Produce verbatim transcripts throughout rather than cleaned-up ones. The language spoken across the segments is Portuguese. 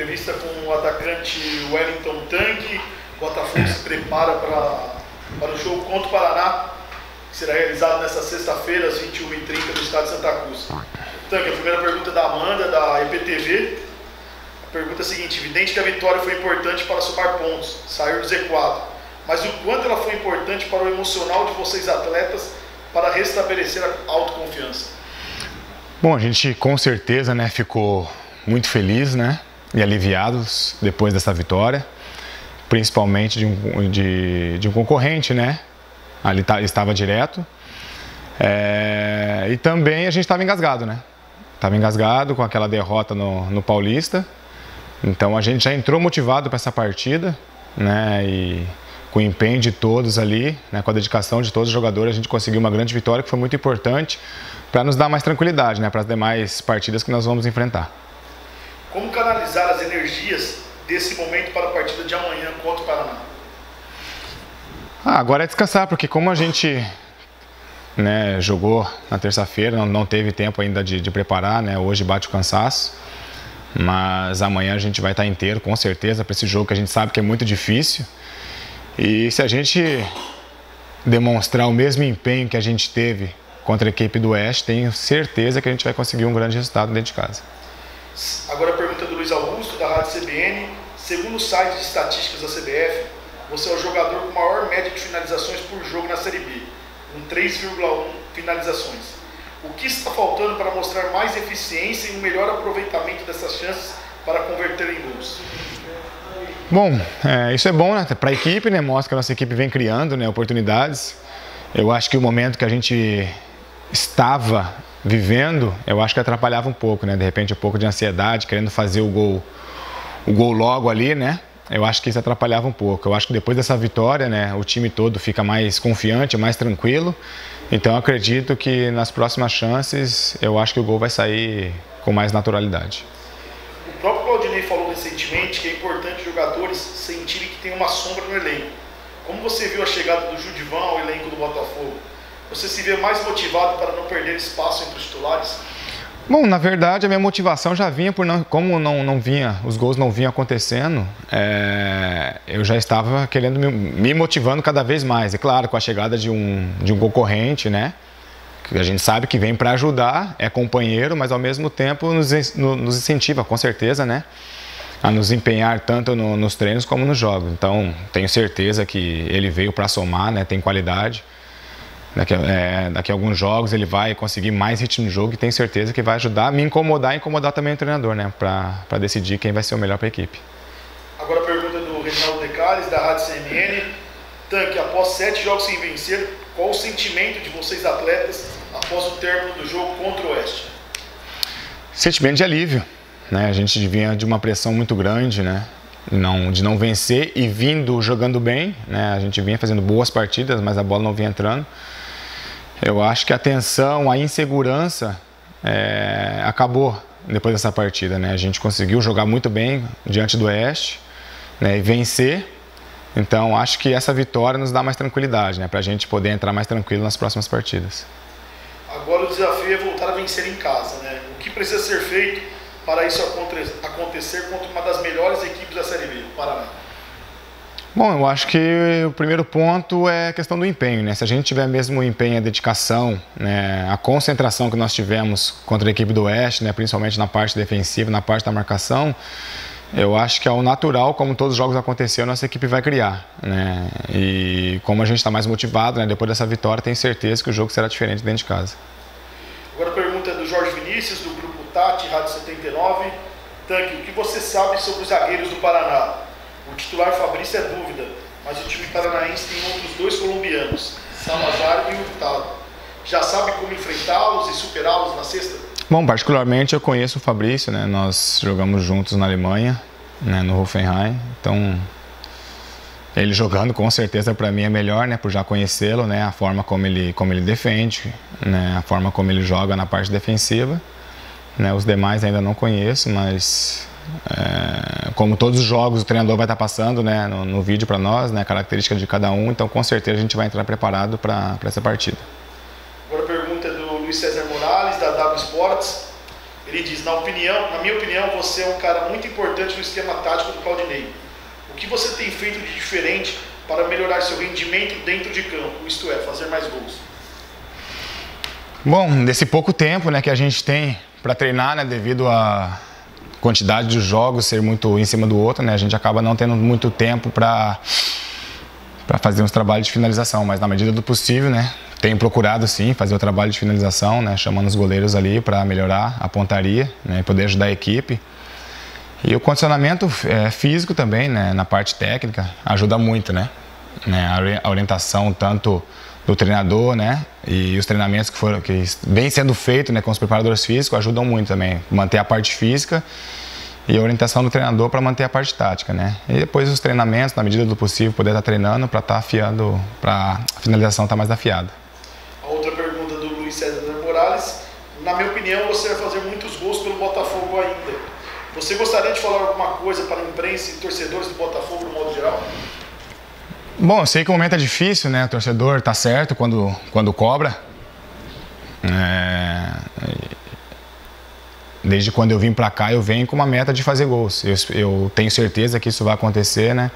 entrevista com o atacante Wellington Tang. O Botafogo se prepara para, para o jogo contra o Paraná, que será realizado nesta sexta-feira, às vinte e uma e trinta, no estádio Santa Cruz. Tang, a primeira pergunta é da Amanda, da E P T V. A pergunta é a seguinte: evidente que a vitória foi importante para somar pontos, sair do Z quatro, mas o quanto ela foi importante para o emocional de vocês atletas para restabelecer a autoconfiança? Bom, a gente com certeza, né, ficou muito feliz, né, e aliviados depois dessa vitória, principalmente de um, de, de um concorrente, né, ali tá, estava direto, é, e também a gente estava engasgado, né, estava engasgado com aquela derrota no, no Paulista, então a gente já entrou motivado para essa partida, né, e com o empenho de todos ali, né, com a dedicação de todos os jogadores, a gente conseguiu uma grande vitória que foi muito importante para nos dar mais tranquilidade, né, para as demais partidas que nós vamos enfrentar. Como canalizar as energias desse momento para a partida de amanhã contra o Paraná? Ah, agora é descansar, porque como a gente, né, jogou na terça-feira, não, não teve tempo ainda de, de preparar, né, hoje bate o cansaço, mas amanhã a gente vai estar inteiro, com certeza, para esse jogo que a gente sabe que é muito difícil. E se a gente demonstrar o mesmo empenho que a gente teve contra a equipe do Oeste, tenho certeza que a gente vai conseguir um grande resultado dentro de casa. Agora a pergunta do Luiz Augusto, da Rádio C B N. Segundo o site de estatísticas da C B F, você é o jogador com maior média de finalizações por jogo na Série B, com três vírgula um finalizações. O que está faltando para mostrar mais eficiência e um melhor aproveitamento dessas chances para converter em gols? Bom, é, isso é bom, né, para a equipe, né, mostra que a nossa equipe vem criando, né, oportunidades. Eu acho que o momento que a gente estava vivendo, eu acho que atrapalhava um pouco, né? De repente um pouco de ansiedade, querendo fazer o gol, o gol logo ali, né? Eu acho que isso atrapalhava um pouco. Eu acho que depois dessa vitória, né, o time todo fica mais confiante, mais tranquilo. Então eu acredito que nas próximas chances, eu acho que o gol vai sair com mais naturalidade. O próprio Claudinei falou recentemente que é importante os jogadores sentirem que tem uma sombra no elenco. Como você viu a chegada do Judivan ao elenco do Botafogo? Você se vê mais motivado para não perder espaço entre os titulares? Bom, na verdade a minha motivação já vinha por não, como não, não vinha, os gols não vinham acontecendo, é, eu já estava querendo me, me motivando cada vez mais. E claro, com a chegada de um, de um concorrente, né, que a gente sabe que vem para ajudar, é companheiro, mas ao mesmo tempo nos, nos incentiva, com certeza, né, a nos empenhar tanto no, nos treinos como nos jogos. Então tenho certeza que ele veio para somar, né, tem qualidade. Daqui, é, daqui a alguns jogos ele vai conseguir mais ritmo de jogo e tenho certeza que vai ajudar a me incomodar e incomodar também o treinador, né? Para decidir quem vai ser o melhor para a equipe. Agora a pergunta do Reginaldo Decales, da Rádio C M N. Tanque, após sete jogos sem vencer, qual o sentimento de vocês atletas após o término do jogo contra o Oeste? Sentimento de alívio, né? A gente vinha de uma pressão muito grande, né? Não, de não vencer e vindo jogando bem, né? A gente vinha fazendo boas partidas, mas a bola não vinha entrando. Eu acho que a tensão, a insegurança é, acabou depois dessa partida, né? A gente conseguiu jogar muito bem diante do Oeste, né, e vencer. Então acho que essa vitória nos dá mais tranquilidade, né, para a gente poder entrar mais tranquilo nas próximas partidas. Agora o desafio é voltar a vencer em casa, né? O que precisa ser feito para isso acontecer contra uma das melhores equipes da Série B, o Paraná? Bom, eu acho que o primeiro ponto é a questão do empenho, né? Se a gente tiver mesmo o empenho, a dedicação, né, a concentração que nós tivemos contra a equipe do Oeste, né, principalmente na parte defensiva, na parte da marcação, eu acho que ao natural, como todos os jogos aconteceram, nossa equipe vai criar, né? E como a gente está mais motivado, né, depois dessa vitória, tenho certeza que o jogo será diferente dentro de casa. Agora a pergunta é do Jorge Vinícius, do Grupo Tati, Rádio setenta e nove. Tanque, o que você sabe sobre os zagueiros do Paraná? O titular Fabrício é dúvida, mas o time paranaense tem outros dois colombianos, Salazar e Hurtado. Já sabe como enfrentá-los e superá-los na sexta? Bom, particularmente eu conheço o Fabrício, né? Nós jogamos juntos na Alemanha, né? No Hoffenheim. Então, ele jogando com certeza para mim é melhor, né? Por já conhecê-lo, né? A forma como ele, como ele defende, né? A forma como ele joga na parte defensiva. Né? Os demais ainda não conheço, mas é, como todos os jogos o treinador vai estar passando, né, no, no vídeo para nós, né, a característica de cada um, então com certeza a gente vai entrar preparado para essa partida. Agora a pergunta é do Luiz César Morales, da W Sports. Ele diz: na opinião, na minha opinião, você é um cara muito importante no esquema tático do Claudinei. O que você tem feito de diferente para melhorar seu rendimento dentro de campo, isto é, fazer mais gols? Bom, nesse pouco tempo, né, que a gente tem para treinar, né, devido à quantidade de jogos ser muito em cima do outro, né, a gente acaba não tendo muito tempo para para fazer uns trabalhos de finalização, mas na medida do possível, né, tenho procurado sim fazer o trabalho de finalização, né, chamando os goleiros ali para melhorar a pontaria, né, e poder ajudar a equipe. E o condicionamento é, físico também, né, na parte técnica, ajuda muito, né, né, a orientação tanto do treinador, né, e os treinamentos que foram que vem sendo feito, né, com os preparadores físicos ajudam muito também, manter a parte física e a orientação do treinador para manter a parte tática, né. E depois os treinamentos, na medida do possível, poder estar treinando para estar afiando, para a finalização estar mais afiada. A outra pergunta do Luiz César Morales: na minha opinião, você vai fazer muitos gols pelo Botafogo ainda. Você gostaria de falar alguma coisa para a imprensa e torcedores do Botafogo no modo geral? Bom, eu sei que o momento é difícil, né? O torcedor tá certo quando, quando cobra. É... Desde quando eu vim pra cá, eu venho com uma meta de fazer gols. Eu, eu tenho certeza que isso vai acontecer, né?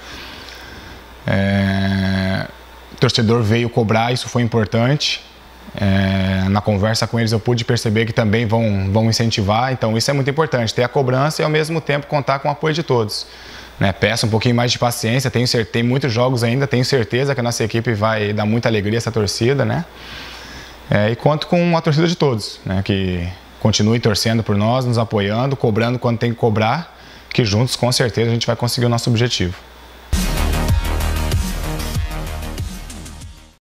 É... O torcedor veio cobrar, isso foi importante. É... Na conversa com eles eu pude perceber que também vão, vão incentivar. Então isso é muito importante, ter a cobrança e ao mesmo tempo contar com o apoio de todos. Né, peço um pouquinho mais de paciência, tenho certeza, tem muitos jogos ainda, tenho certeza que a nossa equipe vai dar muita alegria a essa torcida, né? É, e conto com a torcida de todos, né, que continue torcendo por nós, nos apoiando, cobrando quando tem que cobrar, que juntos com certeza a gente vai conseguir o nosso objetivo.